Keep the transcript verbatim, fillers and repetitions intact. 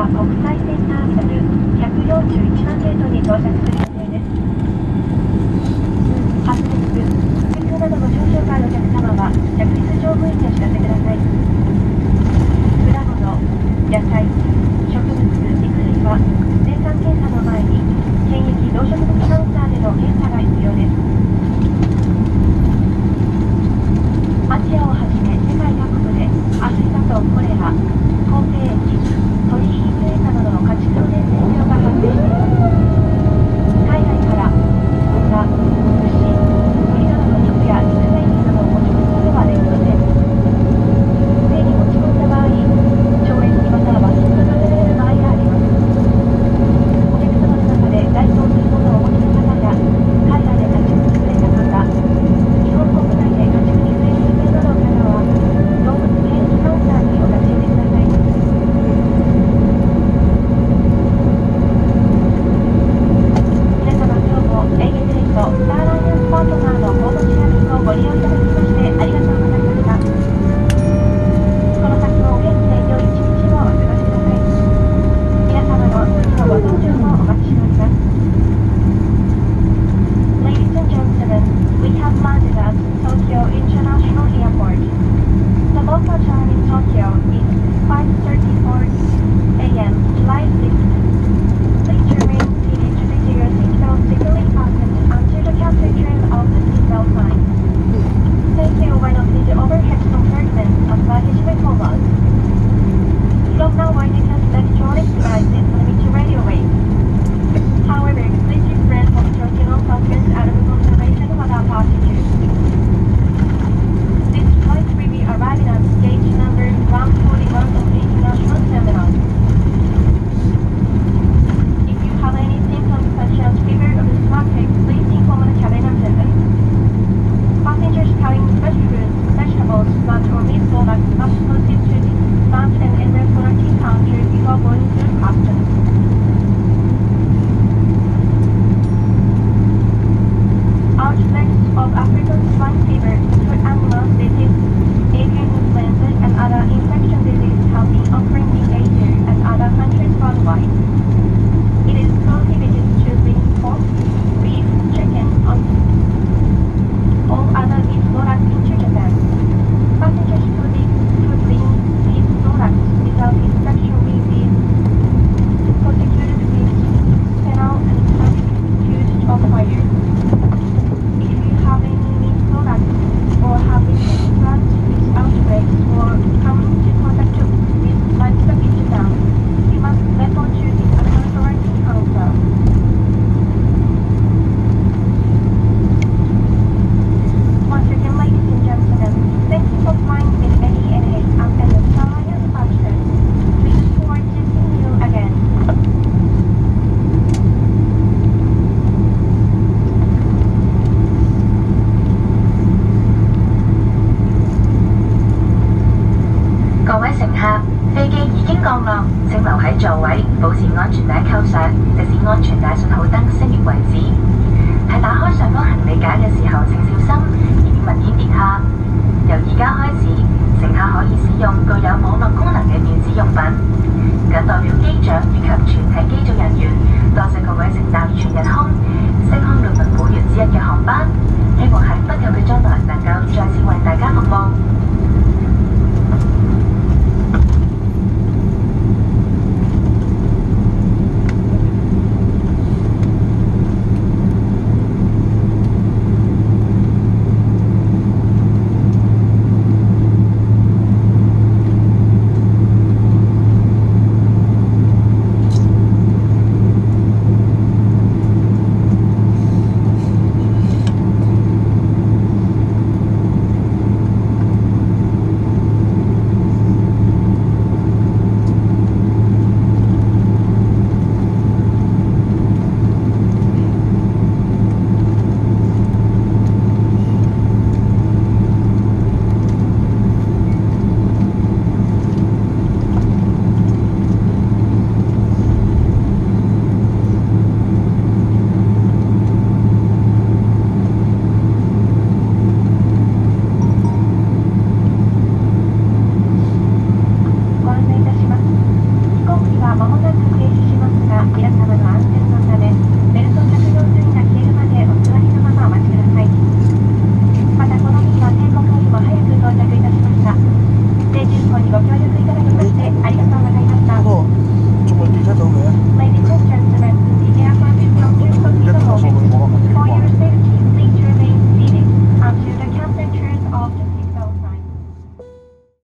国際線ターミナルひゃくよんじゅういちばんゲートに到着する予定です。発熱、腹痛などの症状があるお客様は客室乗務員にお知らせください。果物、野菜、植物、肉類は生産検査の前に検疫動植物カウンターでの検査が必要です。アジアをはじめ世界各国でアフリカとコレラ、口蹄疫、鳥インフルエンザなどの家畜の伝染病が発生しています。海外から豚、牛、鳥などの肉や肉製品などを持ち込むことはできません。すでに持ち込んだ場合、懲役または罰金が科せられる場合があります。お客様の中で該当するものをお持ちの方や海外で家畜に触れた方、日本国内で家畜に触れる予定のある方は動物検疫カウンターにお立ち寄りください。皆様今日も エーエヌエー とスターライナースパートナーのコードシェア便をご利用いただきましてありがとうございました。この先もお元気で良い一日をお過ごしください。皆様の次のご搭乗をお待ちしております。Ladies and gentlemen, we have landed at Tokyo International Airport. The local time in Tokyo is five thirty-four a m July sixth. Please remain seated with your seatbelt securely fastened until the captain turns off the seatbelt sign. Thank you when on the overhead compartment of luggage removals. From now on, you can set electronic devices limit to radio waves. However, please refrain from turning on sockets out of consideration of other passengers. This flight will be arriving at gate number one forty-one of the International Terminal. If you have any symptoms such as fever or stomach, please inform the cabin attendant. Passengers carrying fresh fruits, vegetables, plant or meat products must proceed to the stand and enter quarantine counter before going through customs. Outbreaks of African swine fever, food animal disease, avian influenza, and other infection diseases have been occurring in Asia and other countries worldwide. It is prohibited to bring pork, beef, chicken, and all other meat products into Japan. Passengers who bring these products without inspection will be prosecuted with penal and subject of fire. If you have any meat products or have been exposed with outbreaks or come into contact with livestock in Japan, you must report to the authority counter. Once again, ladies and gentlemen, thank you for flying with A N A and the Star Alliance Partners. We look forward to seeing you again. 各位乘客，飛機已經降落，請留喺座位，保持安全帶扣上，直至安全帶信號燈熄滅為止。喺打開上方行李架嘅時候，請小心，以免文件跌下。由而家開始，乘客可以使用具有網絡功能嘅電子用品。謹代表機長以及全體機組人員，多謝各位乘搭全日空、星空聯盟會員之一嘅航班，希望喺不久嘅將來能夠再次為大家服務。 まもなく停止しますが、皆様の安全